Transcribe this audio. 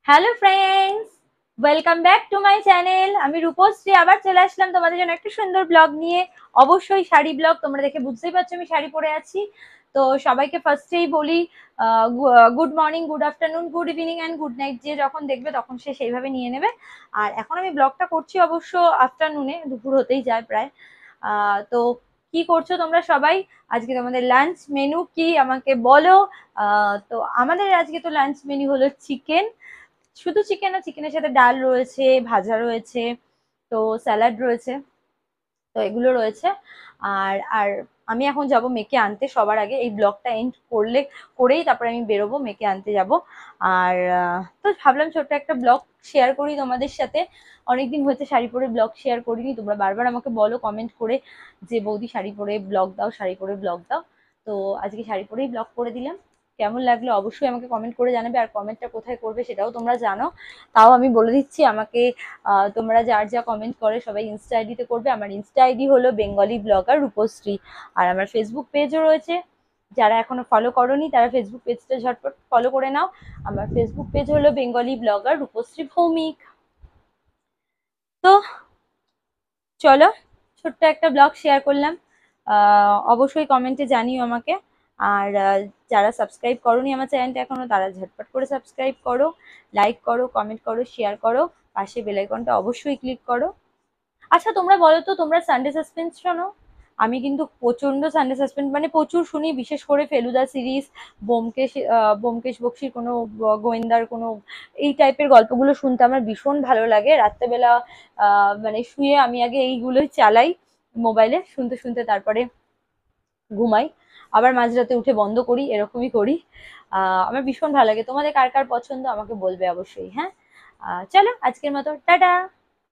Hello friends, welcome back to my channel. আমি রূপশ্রী আবার চলে আসলাম তোমাদের জন্য একটা সুন্দর ব্লগ নিয়ে। অবশ্যই শাড়ি ব্লগ, তোমরা দেখে বুঝতেই পারছো আমি শাড়ি পরে আছি। তো সবাইকে ফার্স্টেই বলি good morning, good afternoon, good evening and good night. যে যখন দেখবে তখন সে সেইভাবে নিয়ে নেবে। আর এখন আমি ব্লগটা করছি অবশ্য আফটারনুনে, দুপুর হতেই যায় প্রায়। তো কি করছো তোমরা সবাই? আজকে তোমাদের লাঞ্চ মেনু কি আমাকে বলো। তো আমাদের আজকে তো লাঞ্চ মেনু হলো চিকেন। শুধু চিকেন না, চিকেনের সাথে ডাল রয়েছে, ভাজা রয়েছে, তো স্যালাড রয়েছে, তো এগুলো রয়েছে। আর আর আমি এখন যাব মেয়েকে আনতে। সবার আগে এই ব্লগটা এন্ড করেই তারপরে আমি বেরোবো, মেয়েকে আনতে যাব। আর তো ভাবলাম ছোট্ট একটা ব্লগ শেয়ার করি তোমাদের সাথে। অনেকদিন হয়েছে শাড়ি পরে ব্লগ শেয়ার করিনি। তোমরা বারবার আমাকে বলো কমেন্ট করে যে বৌদি শাড়ি পরে ব্লগ দাও, শাড়ি পরে ব্লগ দাও। তো আজকে শাড়ি পরেই ব্লগ করে দিলাম। কেমন লাগলো অবশ্যই আমাকে কমেন্ট করে জানাবে। আর কমেন্টটা কোথায় করবে সেটাও তোমরা জানো, তাও আমি বলে দিচ্ছি। আমাকে তোমরা যার যা কমেন্ট করে সবাই ইনস্টা আইডিতে করবে। আমার ইনস্টা আইডি হলো বেঙ্গলি ব্লগার রূপশ্রী। আর আমার ফেসবুক পেজও রয়েছে। যারা এখনো ফলো করোনি তারা ফেসবুক পেজটা ঝটপট ফলো করে নাও। আমার ফেসবুক পেজ হলো বেঙ্গলি ব্লগার রূপশ্রী ভৌমিক। তো চলো, ছোট্ট একটা ব্লগ শেয়ার করলাম। অবশ্যই কমেন্টে জানিও আমাকে। আর যারা সাবস্ক্রাইব করোনি আমার চ্যানেলটা এখনো, তারা ঝটপট করে সাবস্ক্রাইব করো, লাইক করো, কমেন্ট করো, শেয়ার করো। পাশে বেল আইকনটা অবশ্যই ক্লিক করো। আচ্ছা তোমরা বলো তো, তোমরা সানডে সাসপেন্স শোনো? আমি কিন্তু প্রচন্ড সানডে সাসপেন্স মানে প্রচুর শুনি, বিশেষ করে ফেলুদা সিরিজ, ব্যোমকেশ বক্সির কোনো গোয়েন্দার কোনো এই টাইপের গল্পগুলো শুনতে আমার ভীষণ ভালো লাগে। রাত্রেবেলা মানে শুয়ে আমি আগে এইগুলোই চালাই মোবাইলে, শুনতে শুনতে তারপরে ঘুমাই। আবার মাঝরাতে উঠে বন্ধ করি, এরকমই করি। আমার ভীষণ ভালো লাগে। তোমাদের কার কার পছন্দ আমাকে বলবে অবশ্যই, হ্যাঁ। চলো আজকের মতো টাটা।